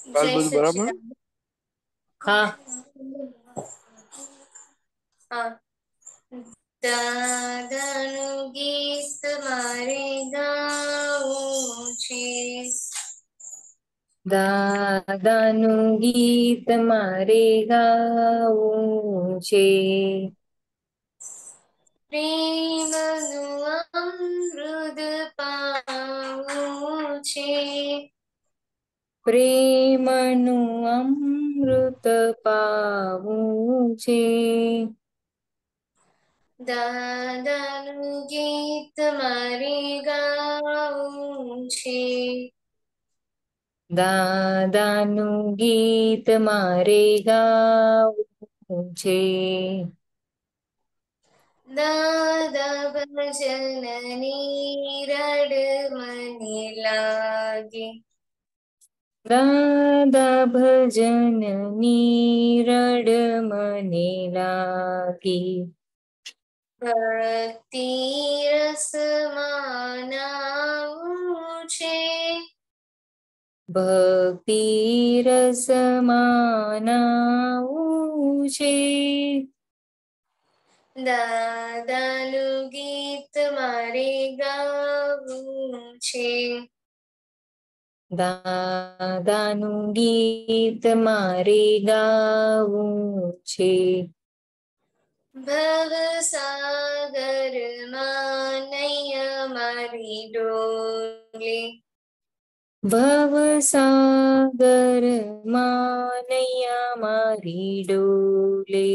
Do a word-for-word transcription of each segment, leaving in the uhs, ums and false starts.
કાલ જય બધું બરાબર? સચ્ચિદાનંદ. હા. હા. દાદાનું ગીત મારે ગાવું છે. દાદાનું ગીત મારે ગાવું છે. પ્રેમનું અમૃત પાવું છે. પ્રેમનું અમૃત પાવું છે. દાદાનું ગીત મારે ગાવું છે. દાદાનું ગીત મારે ગાવું છે. દાદા ભજનની રડ મને લાગે. દાદા ભજનની રડ મને લાગી. ભક્તિ રસમાં નાવું છે. ભક્તિ રસમાં નાવું છે. દાદાનું ગીત મારે ગાવું છે. દાદાનું ગીત મારે ગાવું છે. ભવસાગરમાં નૈયા મારી ડોલે. ભવસાગરમાં નૈયા મારી ડોલે.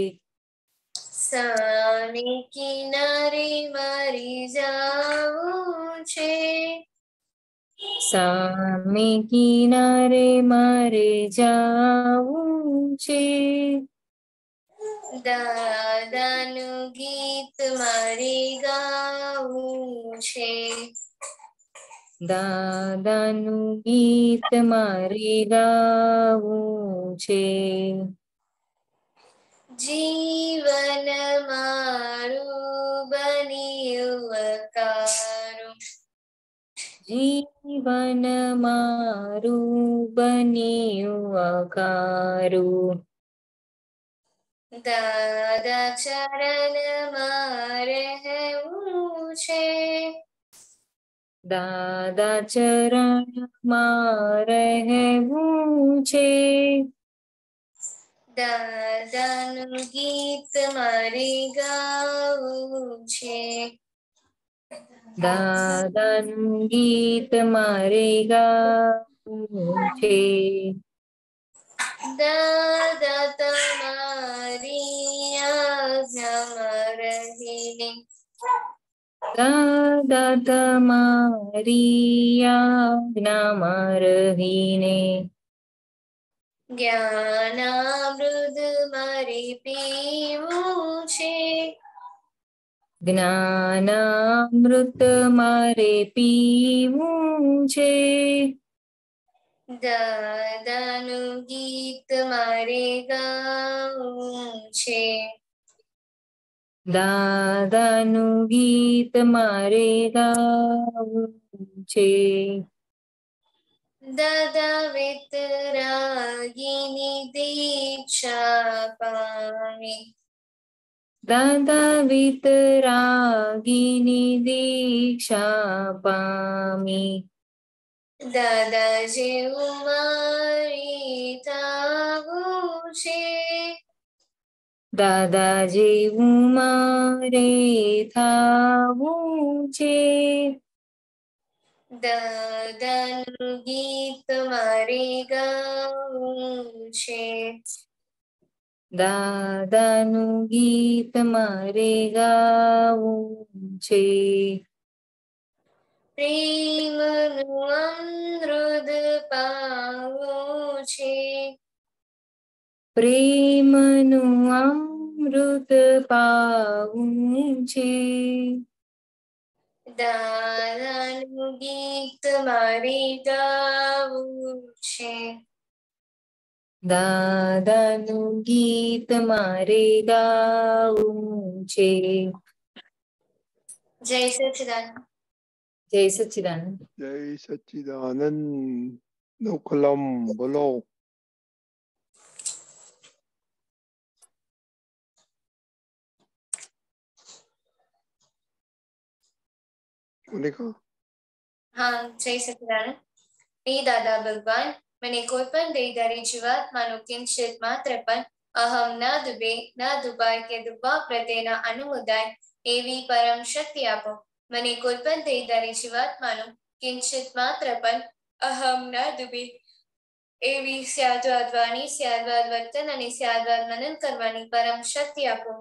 સામે કિનારે મારી જાવું છે. સામે કિનારે મારે જાવું છે. દાદાનું ગીત મારે ગાવું છે. દાદાનું ગીત મારે ગાવું છે. જીવન મારું બન્યું અકારું. જીવન મારું બન્યું અકારું. દાદા ચરણમાં રહેવું છે. દાદા ચરણમાં રહેવું છે. દાદાનું ગીત મારે ગાવું છે. દાદાનું ગીત મારે ગાવું છે. દાદા તમારી આજ્ઞામાં રહીને. દાદા તમારી આજ્ઞામાં રહીને. જ્ઞાનામૃત મારે પીવું છે. જ્ઞાનામૃત મારે પીવું છે. દાદાનું ગીત મારે ગાવું છે. દાદાનું ગીત મારે ગાવું છે. દાદા વિતરાગીની દીક્ષા પામી. દાદા વિતરાગીની દીક્ષા પામી. દાદા જેવું મારી થાવું છે. દાદા જેવું મારે થાવું છે. દાદાનું ગીત મારે ગાવું છે. દાદાનું ગીત મારે ગાવું છે. પ્રેમનું અમૃત પાવું છે. પ્રેમનું અમૃત પાવું છે. દાદાનું ગીત મારે ગાવું છે. દાદાનું ગીત મારે ગાવું છે. જય સચ્ચિદાનંદ. જય સચ્ચિદાનંદ. જય સચ્ચિદાનંદ. નો કલમ બોલો. મોનિકા હા, જય સચિદાનંદ. હે દાદા ભગવાન, મને કોઈ પણ દેહધારી જીવાત્માનું કિંચિત માત્ર પણ અહમ ન દુબે ન દુબાય કે દુબા પ્રત્યેના અનુમોદાય એવી પરમ શક્તિ આપો. મને કોઈ પણ દેહધારી જીવાત્માનું કિંચિત માત્ર પણ અહમ ન દુબે એવી સ્યાદ્વાદ વાણી, સ્યાદ્વાદ વર્તન અને સ્યાદ્વાદ મનન કરવાની પરમ શક્તિ આપો.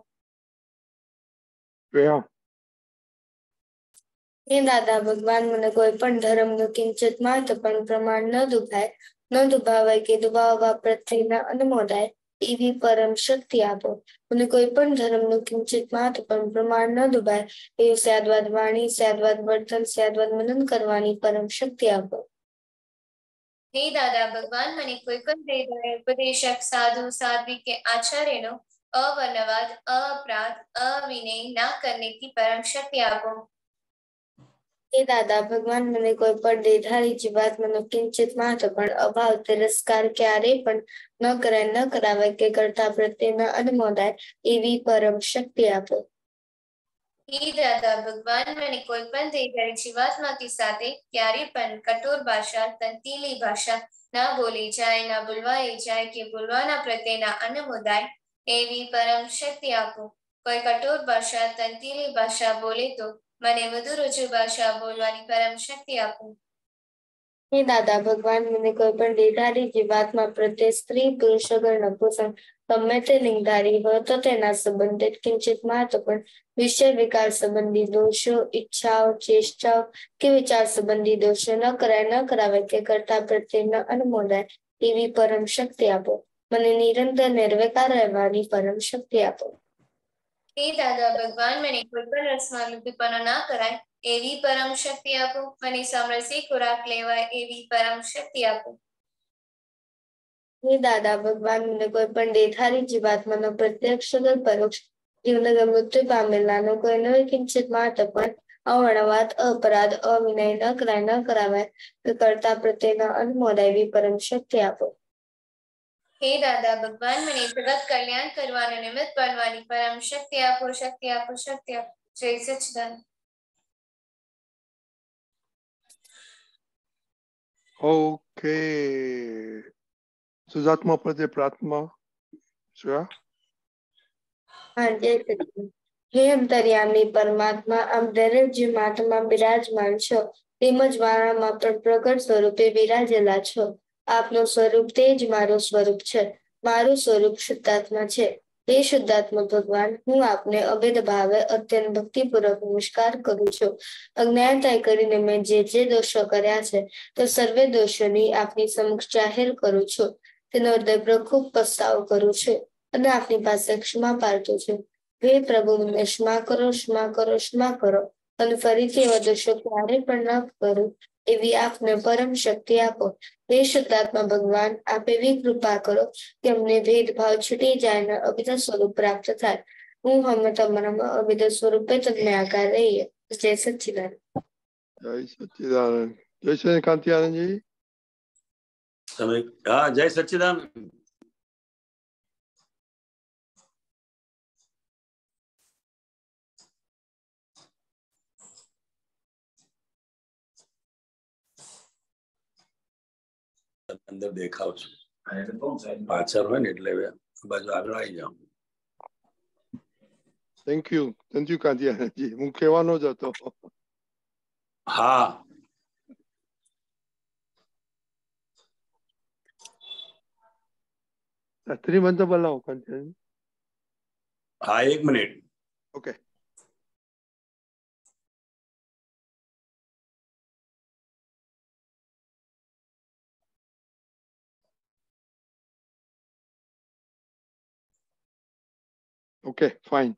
હે દાદા ભગવાન, મને કોઈ પણ ધર્મનું કિંચિત માત્ર પણ પ્રમાણ ન દુભાય ન દુભાવાય કે દુભાવવા પ્રત્યેના અનુમોદાય એવી પરમ શક્તિ આપો. મને કોઈ પણ ધર્મનું કિંચિત માત્ર પણ પ્રમાણ ન દુભાય એવી સ્યાદ્વાદ વાણી, સ્યાદ્વાદ વર્તન, સ્યાદ્વાદ મનન કરવાની પરમ શક્તિ આપો. હે દાદા ભગવાન, મને કોઈ પણ દેહધારી ઉપદેશક, સાધુ, સાધ્વી કે આચાર્યનો અવર્ણવાદ, અપરાધ, અવિનય ના કરને की परम शक्ति आपो. હે દાદા ભગવાન, મને કોઈ પણ દેહધારી જીવાત્માનો કિંચિત માત્ર પણ અભાવ, તિરસ્કાર ક્યારેય પણ ન કરાય, ન કરાવાય કે કરતા પ્રત્યેના અનુમોદાય એવી પરમ શક્તિ આપો. હે દાદા ભગવાન, મને કોઈ પણ દેહધારી જીવાત્માથી સાથે ક્યારે પણ કઠોર ભાષા, તંતીલી ભાષા ના બોલી જાય, ના બોલવાઈ જાય કે બોલવાના પ્રત્યેના અનુમોદાય એવી પરમ શક્તિ આપો. કોઈ કઠોર ભાષા, તંતીલી ભાષા બોલે તો મને વધુ રજુ ભાષા બોલવાની પરમ શક્તિ આપો. હે દાદા ભગવાન, મને કોઈ પણ દેહધારી જીવાત્મા પ્રત્યે સ્ત્રી, પુરુષ, અગર નપુંસક ગમે તે લિંગધારી હોય તો તેના સંબંધિત કિંચિત માત્ર પણ વિષય વિકાર સંબંધી દોષો, ઈચ્છાઓ, ચેષ્ટાઓ કે વિચાર સંબંધી દોષો ન કરાય, ન કરાવે કે કરતા પ્રત્યેના અનુમોદાય એવી પરમ શક્તિ આપો. મને નિરંતર નિર્વિકાર રહેવાની પરમ શક્તિ આપો. હે દાદા ભગવાન, મને કોઈ પણ રસમાં લુપ્તપણો ના કરાય એવી પરમ શક્તિ આપો. મને સમરસી ખોરાક લેવાય એવી પરમ શક્તિ આપો. હે દાદા ભગવાન, મને કોઈ પણ દેહધારી જીવાત્માનો પ્રત્યક્ષ કે પરોક્ષ જીવનગર મૃત્યુ પામેલાનો કોઈ નવી કિંચિત માત્ર પણ અવર્ણવાદ, અપરાધ, અવિનય ન કરાય, ન કરાવાય કે કરતા પ્રત્યેના અનુમોદાય એવી પરમ શક્તિ આપો. હે દાદા ભગવાન, મને જગત કલ્યાણ કરવાનું નિમિત્ત બનવાની પરમ શક્તિ આપો, શક્તિ આપો, શક્તિ આપો. જય સચિદાનંદ. ઓકે, સુજાત્મા પ્રત્યે પ્રાર્થના. હા, જય સચિદાનંદ. હે અંતર્યામી પરમાત્મા, આપ દરેક જીવાત્મા બિરાજમાન છો તેમજ મારામાં પણ પ્રગટ સ્વરૂપે બિરાજેલા છો. આપનું સ્વરૂપ તે જ મારું સ્વરૂપ છે. મારું સ્વરૂપ શુદ્ધાત્મા છે. હે શુદ્ધાત્મા ભગવાન, હું આપને અભેદ ભાવે અત્યંત ભક્તિપૂર્વક નમસ્કાર કરું છું. અજ્ઞાનતા કરીને મેં જે જે દોષો કર્યા છે તો સર્વે દોષોની આપની સમક્ષ જાહેર કરું છું. તેનો હૃદયપૂર્વક ખૂબ પસ્તાવો કરું છું અને આપની પાસે ક્ષમા પ્રાર્થું છું. હે પ્રભુ, મને ક્ષમા કરો, ક્ષમા કરો, ક્ષમા કરો અને ફરીથી એવા દોષો ક્યારેય પણ ન કરું એવી આપને પરમ શક્તિ આપો. હે શુદ્ધાત્મા ભગવાન, આપ એવી કૃપા કરો કે અમને ભેદભાવ છૂટી જાય અને અભિન્ન સ્વરૂપ પ્રાપ્ત થાય. હું હમ તમારામાં અભિન્ન સ્વરૂપે તમને આકાર રહીએ. જય સચ્ચિદાનંદ. જય સચ્ચિદાનંદ. જય શ્રી કાંતિ આનંદજી. તમે હા, જય સચ્ચિદાનંદ. અંદર દેખાવ છું પાછળ હોય ને એટલે બાજુ આગળ આવી જાઉં. Thank you, thank you Kanti Anandji. હું કહેવાનો જ હતો. હા, સ્ત્રી બંધ બોલાવો કાંતિ. હા, એક મિનિટ. ઓકે. Okay, fine.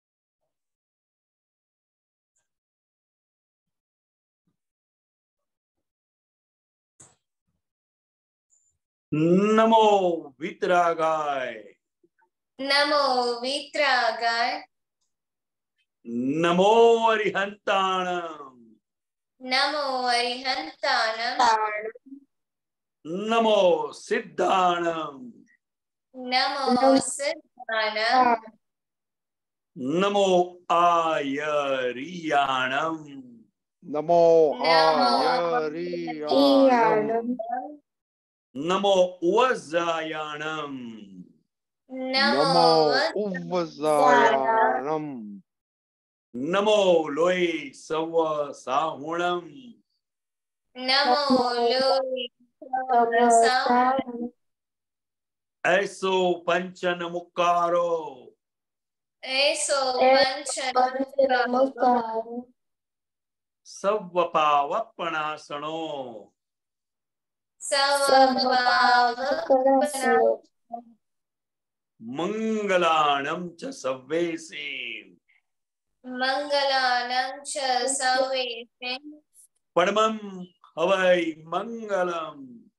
નમો વિતરાગાય, નમો વિતરાગાય, નમો અરિહંતાણમ, નમો અરિહંતાણમ, નમો સિદ્ધાણમ, નમો સિદ્ધાણમ, નમો આયરિયાણમ, नमो हयरियाणम नमो वज्रायाणम नमो उवजायाणम नमो लोई सव साहुणम नमो लोई ऐसो पंचन मुक्कारो ऐसो पंचन सवपावपणासनो मंगलाणं च सव्वेसे मंगलानं च सवेसे परमं हवै मंगलम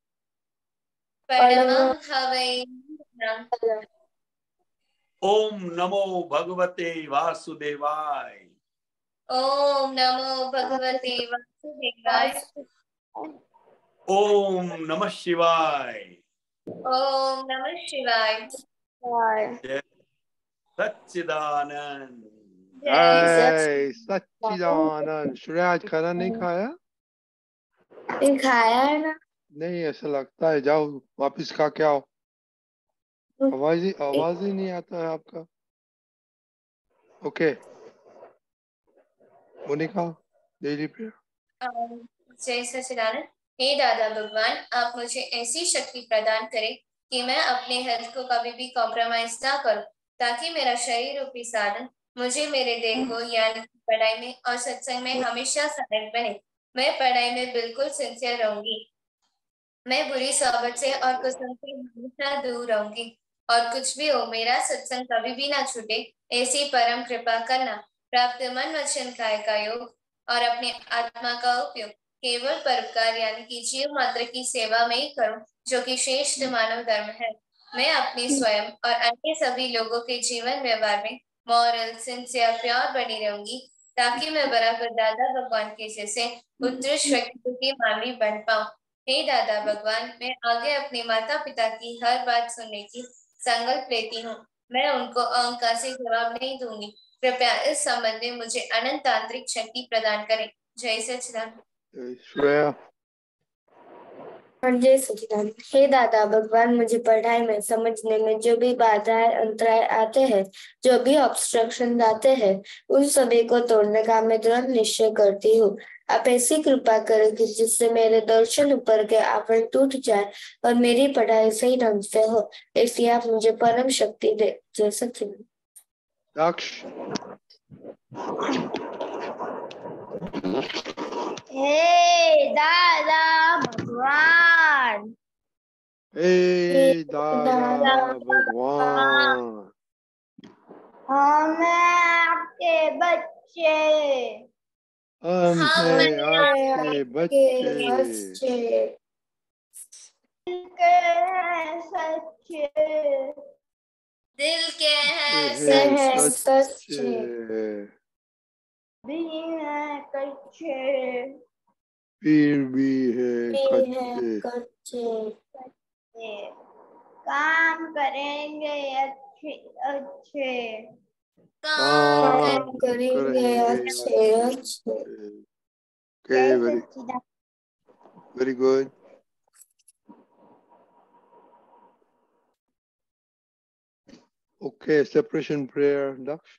परमं हवै मंगलम्। ओम नमो भगवते वासुदेवाय ओम नमो भगवते वासुदेवाय ओम नमः शिवाय ओम नमः शिवाय जय सच्चिदानंद जय सच्चिदानंद। श्रेया आज खाना नहीं खाया? नहीं खाया है ना। नहीं, ऐसा लगता है। जाओ वापिस खा के आओ। आवाज ही आवाज ही नहीं आता है आपका। Okay Monika, daily prayer. जय सच्चिदानंद। हे दादा भगवान, आप मुझे ऐसी शक्ति प्रदान करें कि मैं अपने हेल्थ को कभी भी कॉम्प्रोमाइज ना करूं, ताकि मेरा शरीर रूपी साधन मुझे मेरे देह को यानी पढ़ाई में और सत्संग में हमेशा सहायक बने। मैं पढ़ाई में बिल्कुल सिंसियर रहूंगी। मैं बुरी सोबत से और कुसंग से हमेशा दूर रहूंगी, और कुछ भी हो मेरा सत्संग कभी भी ना छूटे, ऐसी परम कृपा करना। प्राप्त मन वचन काय का योग और अपने आत्मा का उपयोग केवल परोपकार यानी कि जीव मात्र की सेवा में ही करूं, जो कि श्रेष्ठ मानव धर्म है। मैं अपने स्वयं और अन्य सभी लोगों के जीवन व्यवहार में मॉरल सिंसियर प्योर बनी रहूंगी, ताकि मैं बराबर दादा भगवान के जैसे उत्कृष्ट व्यक्ति की मानवी बन पाऊं। हे दादा भगवान, मैं आगे अपने माता पिता की हर बात सुनने की संकल्प लेती हूँ। मैं उनको अहंकार से जवाब नहीं दूंगी। कृपया इस संबंध में मुझे अनंत आंतरिक शक्ति प्रदान करें। जय सच्चिदानंद। श्रेया। जय सच्चिदानंद। हे दादा भगवान, मुझे पढ़ाई में समझने में जो भी बाधाएं अंतराय आते हैं, जो भी ऑब्स्ट्रक्शन आते हैं, उन सभी को तोड़ने का मैं दृढ़ निश्चय करती हूँ। आप ऐसी कृपा करें कि जिससे मेरे दर्शन ऊपर के आवरण टूट जाए और मेरी पढ़ाई सही ढंग से हो, इसलिए आप मुझे परम शक्ति दे। जय सच्चिदानंद। दक्ष। हे दादा भगवान। हे दादा भगवान, हम आपके बच्चे हम हैं आपके बच्चे, दिल के हैं सच्चे, दिल के हैं हैं सच्चे, सच्चे, भी हैं कच्चे, फिर भी है कच्चे। काम करेंगे अच्छे अच्छे, काम काम करेंगे अच्छे अच्छे। Okay, very very good. Okay, separation prayer. दक्ष।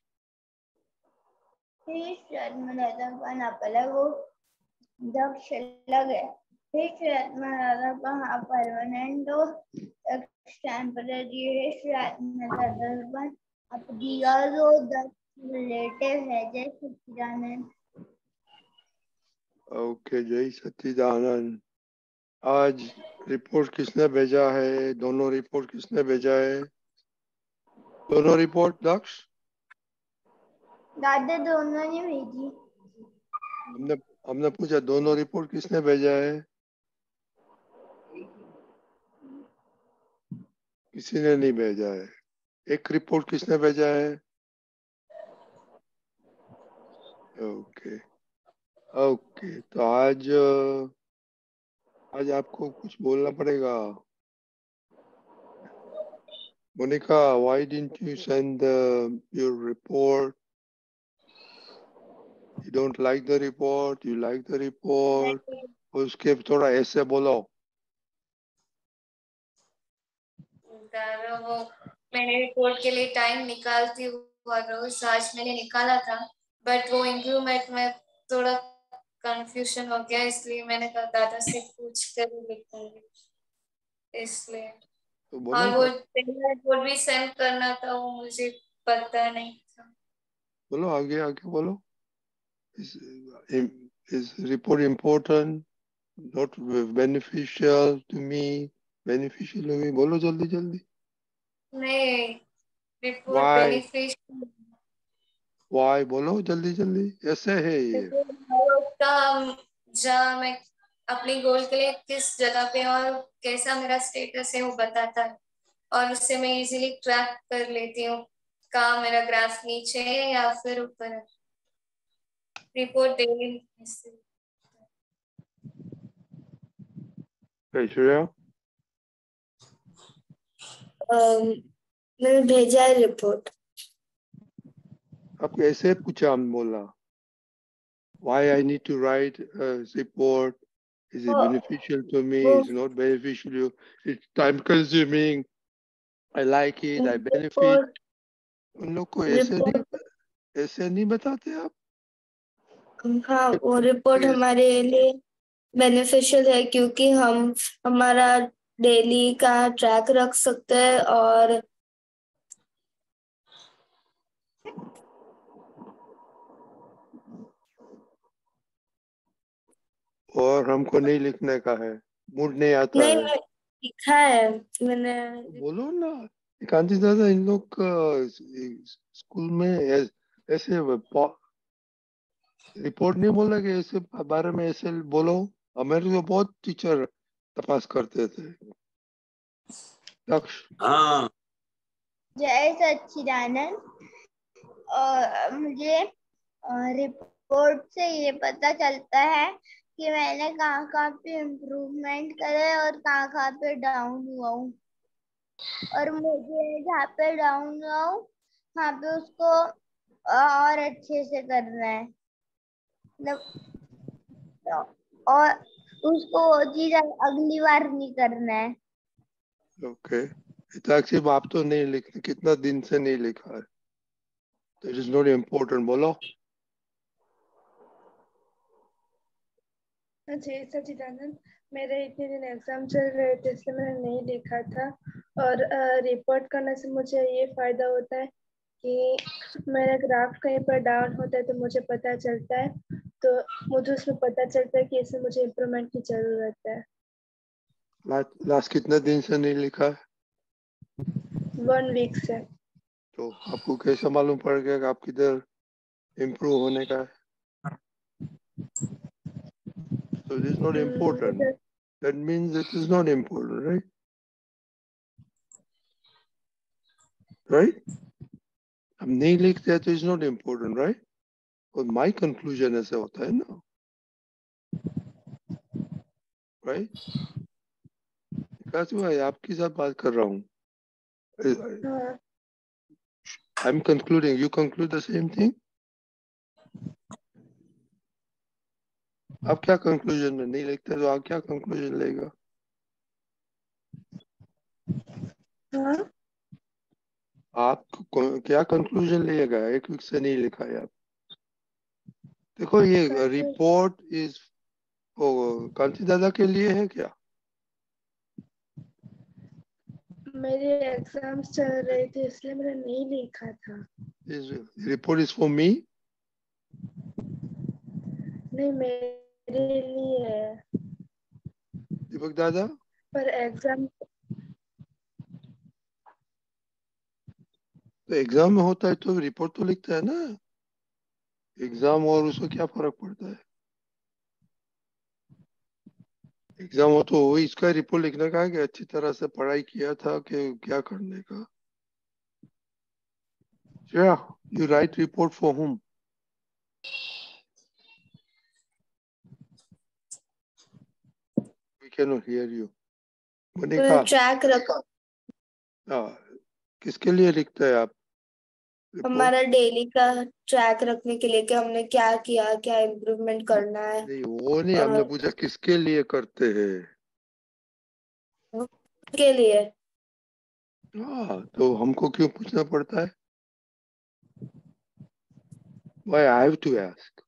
पण आपल्याला दक्ष लगे हा परमानेंट टेम्पररी है। अब दिया जो दक्ष रिलेटिव है। जय सच्चिदानंद। ओके, जय सच्चिदानंद। आज रिपोर्ट किसने भेजा है? दोनों रिपोर्ट किसने भेजा है? दोनों रिपोर्ट दक्ष। दादा दोनों ने भेजी। हमने हमने पूछा दोनों रिपोर्ट किसने भेजा है? किसी ने नहीं भेजा है। एक रिपोर्ट किसने भेजा है? ओके ओके, तो आज आज आपको कुछ बोलना पड़ेगा। Monika, why didn't you send uh, your report You don't like the report, you like the report. उसके थोड़ा ऐसे बोलो. दादा वो मैंने रिपोर्ट के लिए टाइम निकालती हूँ और रोज आज मैंने निकाला था, बट वो इम्प्रूवमेंट में थोड़ा कंफ्यूजन हो गया, इसलिए मैंने कहा दादा से पूछ कर ही लिखूंगी, इसलिए. तो और बोलो वो रिपोर्ट भी सेंड करना था, वो मुझे पता नहीं था. बोलो आगे आगे बोलो. Is is report important? Not beneficial to me? Beneficial to me? बोलो जल्दी जल्दी. नहीं, रिपोर्ट Why? Beneficial Why? बोलो जल्दी जल्दी. ऐसे है ये. का जहाँ मैं अपनी गोल के लिए किस जगह पे और कैसा मेरा स्टेटस है वो बताता है, और उससे मैं इजीली ट्रैक कर लेती हूँ कहाँ मेरा ग्राफ नीचे है या फिर ऊपर है. Report daily. ऐश्वर्या अम, मैंने भेजा है रिपोर्ट. आपको ऐसे पूछा हम बोला. Why I need to write a report? Is it वो- beneficial to me? वो- Is it not beneficial to you? It's time consuming. I like it. I benefit. Report उन लोग को ऐसे नहीं रिपोर्ट ऐसे नहीं बताते आप. हाँ, वो रिपोर्ट हमारे लिए बेनिफिशियल है क्योंकि हम हमारा डेली का ट्रैक रख सकते हैं और और हमको नहीं लिखने का है. मूड नहीं आता नहीं, है. मैं लिखा है मैंने. बोलो ना. कांति दादा इन लोग का स्कूल में ऐ- ऐसे रिपोर्ट नहीं बोला कि ऐसे बारे में ऐसे बोलो. हमारे तो बहुत टीचर तपास करते थे. दक्ष हाँ जय सच्चिदानंद. अ, मुझे रिपोर्ट से ये पता चलता है कि मैंने कहाँ कहाँ पे इम्प्रूवमेंट करे और कहाँ कहाँ पे डाउन हुआ हूँ, और मुझे जहाँ पे डाउन हुआ हूँ वहाँ पे उसको और अच्छे से करना है, मतलब और उसको वो चीज अगली बार नहीं करना है. ओके. इताक्षी आप तो नहीं लिखते. कितना दिन से नहीं लिखा है. तो इट इज नॉट इम्पोर्टेंट. बोलो. जी सचिदानंद, मेरे इतने दिन एग्जाम चल रहे थे इसलिए मैंने नहीं लिखा था, और रिपोर्ट करने से मुझे ये फायदा होता है कि मेरा ग्राफ कहीं पर डाउन होता है तो मुझे पता चलता है, तो मुझे उसमें पता चलता है कि इसमें मुझे इम्प्रूवमेंट की जरूरत है. लास्ट लास्ट कितने दिन से नहीं लिखा है. वन वीक से. तो आपको कैसे मालूम पड़ गया कि आप किधर इम्प्रूव होने का है. So it is not important. मुझे That means it is not important, right? Right? हम नहीं लिखते तो it's not important, right? और my conclusion ऐसे होता है ना. Right? कैसे हुआ है? आपके साथ बात कर रहा हूँ. हाँ, I'm concluding. You conclude the same thing? आप क्या conclusion में नहीं लिखते तो आप क्या conclusion लेगा. हाँ, आप को- क्या conclusion लेगा. एक वीक से नहीं लिखा है आप. देखो ये रिपोर्ट इज कांति दादा के लिए है क्या. मेरे एग्जाम्स चल रहे थे इसलिए मैंने नहीं लिखा था. Report is for me. नहीं, मेरे लिए है, दीपक दादा पर एग्जाम तो एग्जाम में होता है तो रिपोर्ट तो लिखता है ना. एग्जाम और उसको क्या फर्क पड़ता है. एग्जाम हो तो वही इसका रिपोर्ट लिखने का है कि अच्छी तरह से पढ़ाई किया था कि क्या करने का. You write report for whom. We can not hear you. Monika track रखो. हाँ, किसके लिए लिखते हैं आप. हमारा डेली का ट्रैक रखने के लिए कि हमने क्या किया, क्या इम्प्रूवमेंट करना है। नहीं वो नहीं, हमने पूछा किसके लिए करते हैं। के लिए। हाँ, तो हमको क्यों पूछना पड़ता है? Why I have to ask?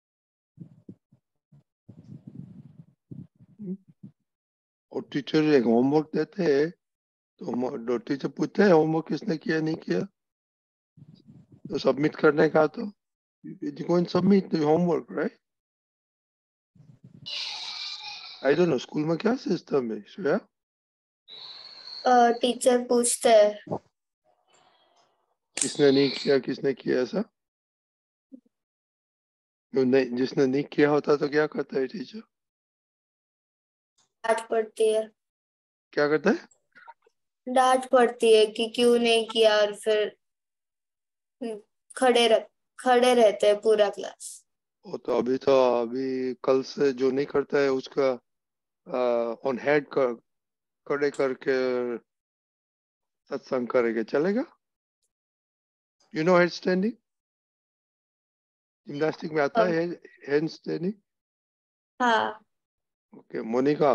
और टीचर एक होमवर्क देते हैं तो टीचर पूछते हैं होमवर्क किसने किया नहीं किया, तो सबमिट करने का, तो you go and submit the homework, right? I don't know, school में क्या सिस्टम है श्रेया? टीचर पूछते हैं किसने नहीं किया किसने किया, ऐसा? नहीं, जिसने नहीं किया होता तो क्या करता है टीचर? डांट पड़ती है। क्या करता है? डांट पड़ती है कि क्यों नहीं किया, और फिर खड़े रख खड़े रहते हैं पूरा क्लास। वो तो अभी तो अभी कल से जो नहीं करता है उसका ऑन हेड कर खड़े करके सत्संग करेंगे, चलेगा? You know head standing, gymnastic में आता है हेड स्टैंडिंग। हाँ। ओके मोनिका,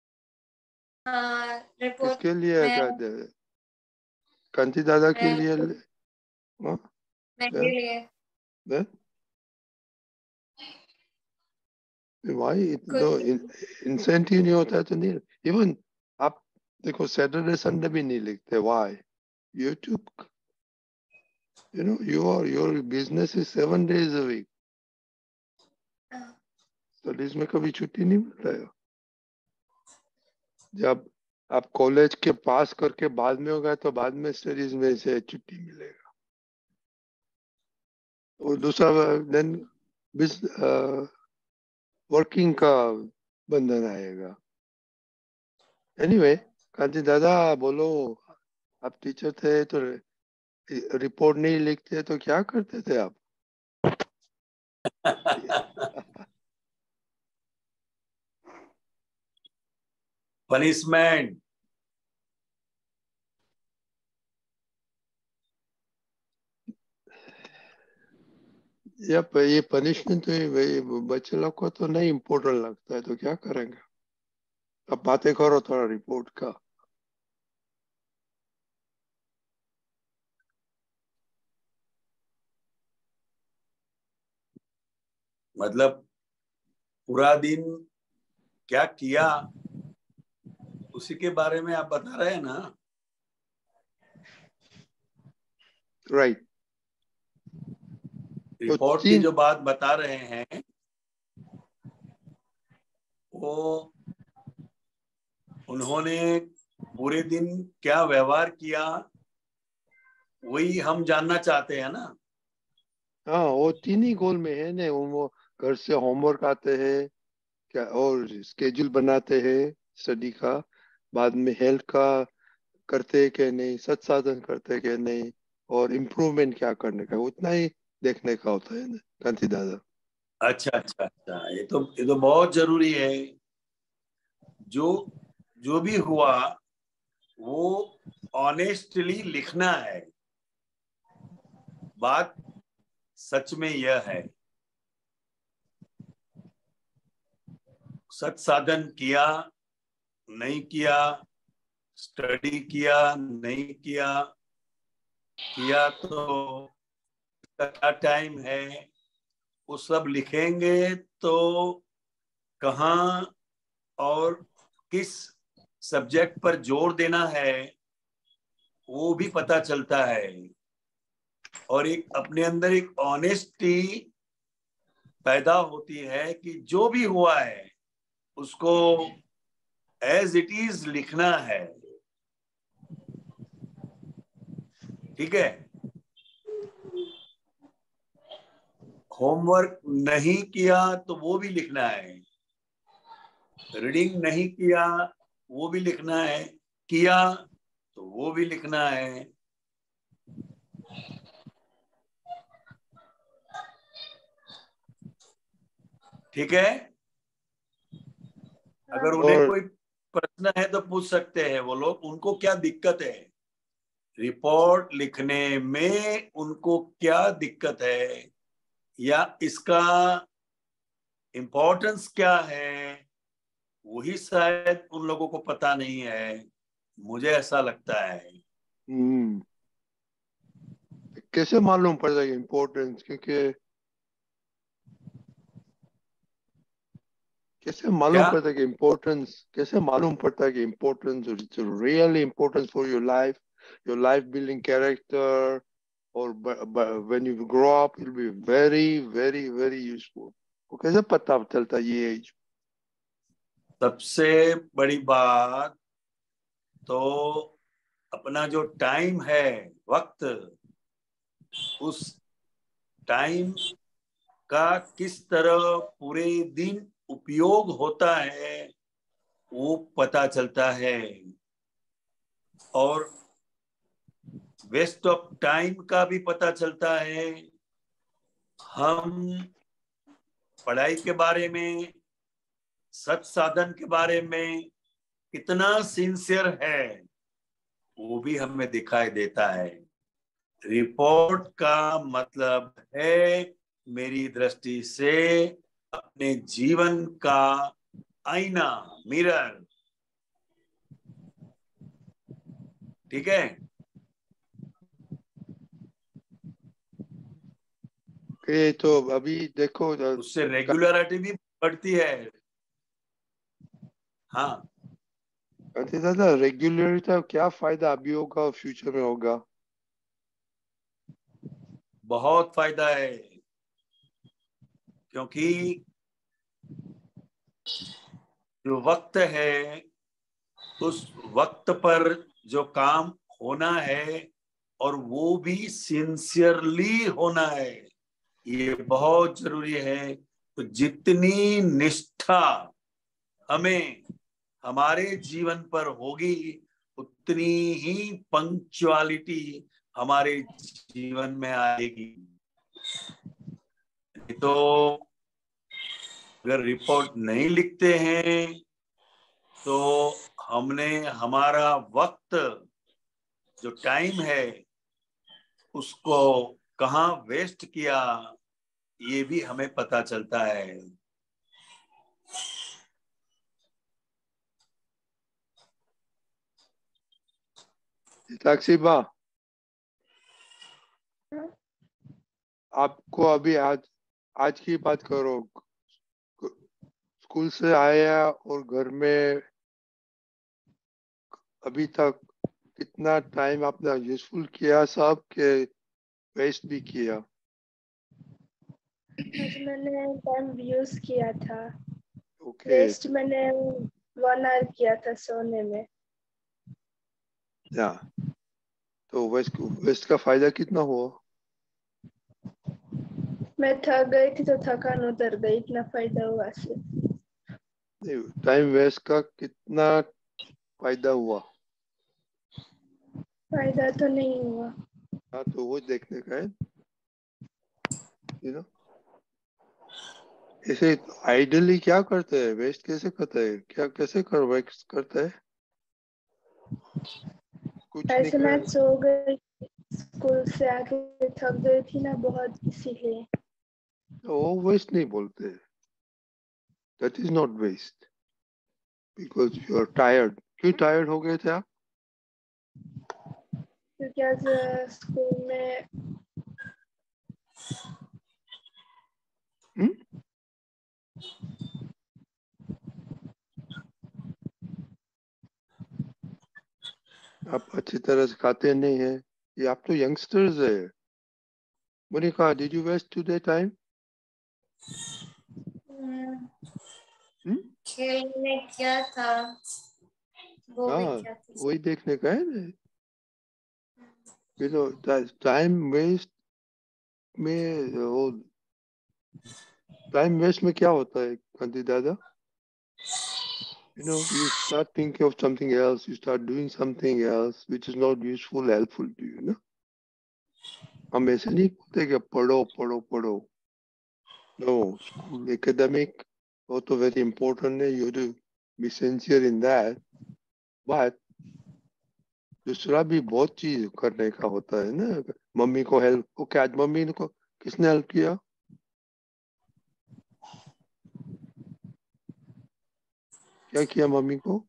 हाँ, रिपोर्ट किसके लिए मैं कहते हैं? कांति दादा के मैं लिए? हाँ, मेरे लिए then भाई इतना कुछ इंसेंटिव नहीं होता है तो नहीं। इवन आप देखो सैटरडे संडे भी नहीं लिखते, why? YouTube, you know your your business is seven days a week, studies में कभी छुट्टी नहीं मिलता है। जब आप कॉलेज के पास करके बाद में होगा तो बाद में स्टडीज में से छुट्टी मिलेगा। और दूसरा देन वर्किंग का बंधन आएगा। एनीवे anyway, कांति दादा बोलो, आप टीचर थे तो रिपोर्ट नहीं लिखते तो क्या करते थे आप? पनिशमेंट। या ये पनिशमेंट तो बच्चे लोग को तो नहीं इम्पोर्टेंट लगता है, तो क्या करेंगे? अब बातें करो थोड़ा रिपोर्ट का। मतलब पूरा दिन क्या किया उसी के बारे में आप बता रहे हैं ना? राइट। रिपोर्ट की जो बात बता रहे हैं वो उन्होंने पूरे दिन क्या व्यवहार किया वही हम जानना चाहते हैं ना। हाँ, वो तीन ही गोल में है ना, वो घर से होमवर्क आते हैं क्या और स्केड्यूल बनाते हैं स्टडी का, बाद में हेल्थ का करते हैं कि नहीं, सत्साधन करते हैं कि नहीं, और इम्प्रूवमेंट क्या करने का, उतना ही देखने का होता है ना कांति दादा। अच्छा अच्छा अच्छा, ये तो ये तो बहुत जरूरी है। जो जो भी हुआ वो ऑनेस्टली लिखना है। बात सच में यह है, सत साधन किया नहीं किया, स्टडी किया नहीं किया, किया तो क्या टाइम है, वो सब लिखेंगे तो कहाँ और किस सब्जेक्ट पर जोर देना है वो भी पता चलता है। और एक अपने अंदर एक ऑनेस्टी पैदा होती है कि जो भी हुआ है उसको एज इट इज लिखना है। ठीक है? होमवर्क नहीं किया तो वो भी लिखना है, रीडिंग नहीं किया वो भी लिखना है, किया तो वो भी लिखना है। ठीक है? अगर उन्हें और कोई प्रश्न है तो पूछ सकते हैं वो लोग, उनको क्या दिक्कत है रिपोर्ट लिखने में उनको क्या दिक्कत है या इसका इम्पोर्टेंस क्या है, वही शायद उन लोगों को पता नहीं है, मुझे ऐसा लगता है। हम्म कैसे मालूम पड़ता है इम्पोर्टेंस? क्योंकि कैसे मालूम क्या पड़ता है कि इम्पोर्टेंस कैसे मालूम पड़ता है कि importance it's really importance for your life, your life building character, और when you grow up it will be very very very useful. वो कैसे पता चलता है ये एज? सबसे बड़ी बात तो अपना जो टाइम है, वक्त, उस टाइम का किस तरह पूरे दिन उपयोग होता है वो पता चलता है। और वेस्ट ऑफ टाइम का भी पता चलता है। हम पढ़ाई के बारे में, सत साधन के बारे में कितना सिंसियर है वो भी हमें दिखाई देता है। रिपोर्ट का मतलब है मेरी दृष्टि से अपने जीवन का आईना, मिरर। ठीक है? ये तो अभी देखो, उससे रेगुलरिटी भी बढ़ती है। हाँ कहते दादा रेगुलरिटी का क्या फायदा अभी होगा और फ्यूचर में होगा? बहुत फायदा है, क्योंकि जो वक्त है उस वक्त पर जो काम होना है और वो भी सिंसियरली होना है, ये बहुत जरूरी है। तो जितनी निष्ठा हमें हमारे जीवन पर होगी उतनी ही पंक्चुअलिटी हमारे जीवन में आएगी। तो अगर रिपोर्ट नहीं लिखते हैं तो हमने हमारा वक्त, जो टाइम है, उसको कहाँ वेस्ट किया ये भी हमें पता चलता है। साक्षी बा, आपको अभी आज आज की बात करो, स्कूल से आया और घर में अभी तक कितना टाइम आपने यूजफुल किया, सब के वेस्ट भी किया? आज मैंने टाइम यूज किया था। ओके वेस्ट मैंने वन आवर किया था सोने में। या तो वेस्ट वेस्ट का फायदा कितना हुआ? मैं थक गई थी तो थकान उतर गई, इतना फायदा हुआ से। टाइम वेस्ट का कितना फायदा हुआ? फायदा तो नहीं हुआ। हाँ तो वो देखने का है, यू नो। ऐसे आइडली क्या करते हैं, वेस्ट कैसे करता है, क्या कैसे कर वेस्ट करता है? कुछ नहीं ऐसे मैं कर। सो गई, स्कूल से आके थक गई थी ना बहुत, इसीलिए। वो वेस्ट नहीं बोलते, that is not waste, because you are tired. क्यों टायर्ड हो गए थे आप? क्योंकि आज स्कूल में हुँ? आप अच्छी तरह से खाते नहीं है, ये आप तो यंगस्टर्स है। Monika, did you waste today time? खेलने क्या था वो भी हाँ क्या था। वही देखने का है ना, यू नो। टाइम वेस्ट में वो टाइम वेस्ट में क्या होता है कांति दादा? You know, you start thinking of something else, you start doing something else which is not useful, helpful to you, ना? हम ऐसे नहीं बोलते कि पढ़ो पढ़ो पढ़ो। No, school academic वो तो very important है, you have to be sincere in that, but दूसरा भी बहुत चीज करने का होता है ना, मम्मी को हेल्प। ओके, आज मम्मी को किसने हेल्प किया? क्या किया मम्मी को?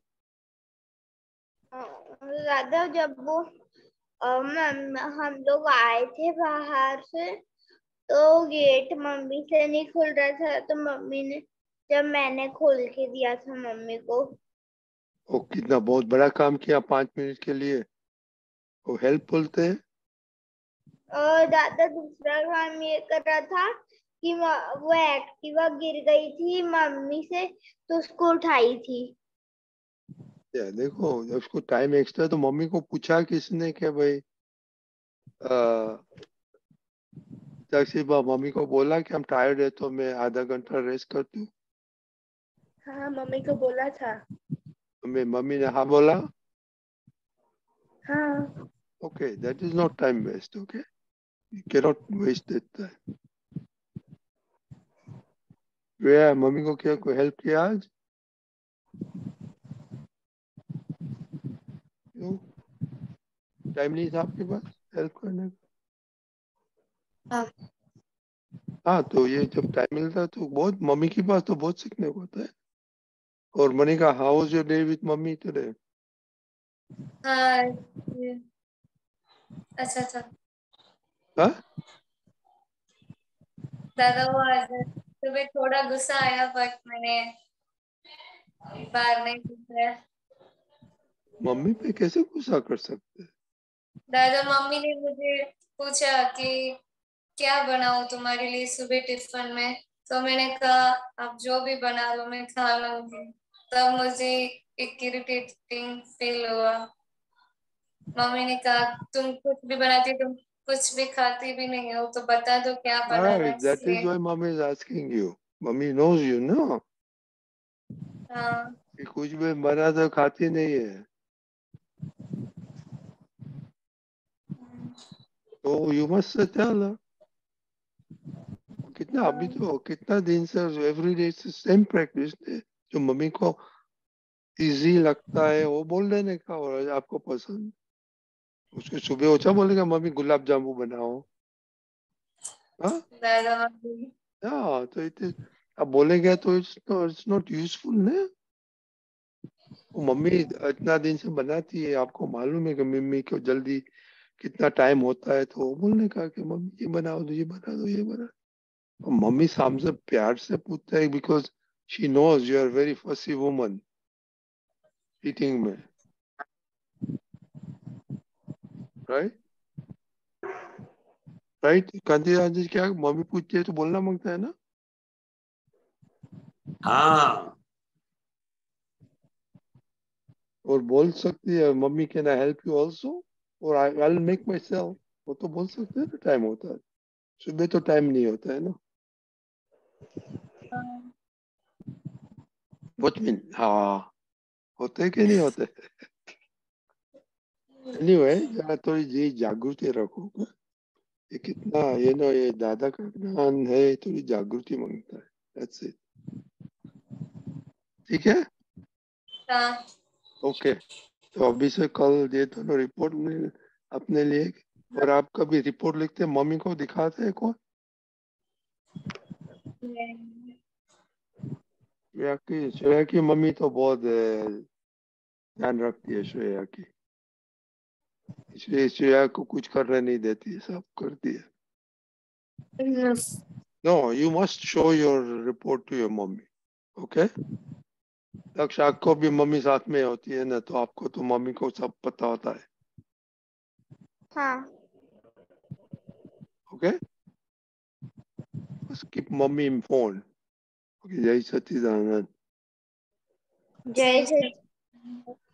दादा जब वो अम, हम लोग आए थे बाहर से तो गेट मम्मी से नहीं खुल रहा था, तो मम्मी ने जब मैंने खोल के दिया था मम्मी को। वो कितना बहुत बड़ा काम किया पांच मिनट के लिए, वो हेल्प बोलते हैं। और दादा दूसरा काम ये कर रहा था कि वो एक्टिवा गिर गई थी मम्मी से तो उसको उठाई थी। या देखो, जब उसको टाइम एक्स्ट्रा, तो मम्मी को पूछा किसने कि भाई सिर्फ मम्मी को बोला कि हम टायर्ड है तो मैं आधा घंटा रेस्ट करती हूँ? हाँ मम्मी को बोला था। मैं मम्मी ने हाँ बोला? हाँ। Okay, that is not time waste. Okay, you can not waste that time. वे मम्मी को क्या कोई हेल्प किया आज? क्यों टाइम नहीं था आपके पास हेल्प करने का? हाँ। हाँ, तो ये जब टाइम मिलता है तो बहुत, मम्मी के पास तो बहुत सीखने को होता है। और Manika, how was your day with mummy today? हाँ ये- अच्छा अच्छा हाँ, दादा, वो आज सुबह थोड़ा गुस्सा आया बट मैंने बाहर नहीं पूछा। मम्मी पे कैसे गुस्सा कर सकते हैं? दादा, मम्मी ने मुझे पूछा कि क्या बनाऊं तुम्हारे लिए सुबह टिफिन में, तो मैंने कहा आप जो भी बना लो मैं खा लूंगी। तब मुझे एक इरिटेटिंग फील हुआ। मम्मी ने कहा तुम कुछ भी बनाती, तुम कुछ भी खाती भी नहीं हो, तो बता दो क्या बनाना, Right, that is इसलिए। why mommy is asking you. Mommy knows you, no? हाँ कि कुछ भी बना तो खाती नहीं है, तो you must tell her. कितना अभी तो कितना दिन से एवरी डे सेम प्रैक्टिस है। जो मम्मी को इजी लगता है वो बोल देने का, और आपको पसंद, उसको सुबह ओछा बोलेगा मम्मी गुलाब जामुन बनाओ। हाँ, दादा मम्मी। हाँ, तो इतने अब बोलेंगे तो इट्स इट्स नॉट यूजफुल ना। वो मम्मी इतना दिन से बनाती है, आपको मालूम है कि मम्मी को जल्दी कितना टाइम होता है, तो वो बोलने का कि मम्मी ये बनाओ दो, ये बना दो, ये बना। और मम्मी सामने से प्यार से पूछता है, because she knows you are very fussy woman eating में, राइट? राइट कांति जी, क्या मम्मी पूछती है तो बोलना मांगता है ना? हाँ और बोल सकती है mummy can I help you also, और I will make myself. वो तो बोल सकते हैं ना, टाइम होता है। सुबह तो टाइम नहीं होता है ना। What mean? हाँ, होते कि नहीं होते? एनीवे, जरा थोड़ी जी जागृति रखो। ये कितना, ये ना, ये दादा का ज्ञान है, थोड़ी जागृति मांगता है। That's it. ठीक है, हाँ ओके। तो अभी से कल ये दोनों रिपोर्ट में अपने लिए, और आप कभी रिपोर्ट लिखते हैं मम्मी को दिखाते हैं कौन? श्रेया की श्रेया की मम्मी तो बहुत अ, ध्यान रखती है श्रेया की, इसलिए श्रेया को कुछ करने नहीं देती है, सब करती है। No, you must show your report to your mummy, okay? Lakshya आपको भी मम्मी साथ में होती है ना, तो आपको तो मम्मी को सब पता होता है, हाँ। ओके? बस कीप मम्मी इन्फॉर्म्ड। ओके, जय सच्चिदानंद। जय सच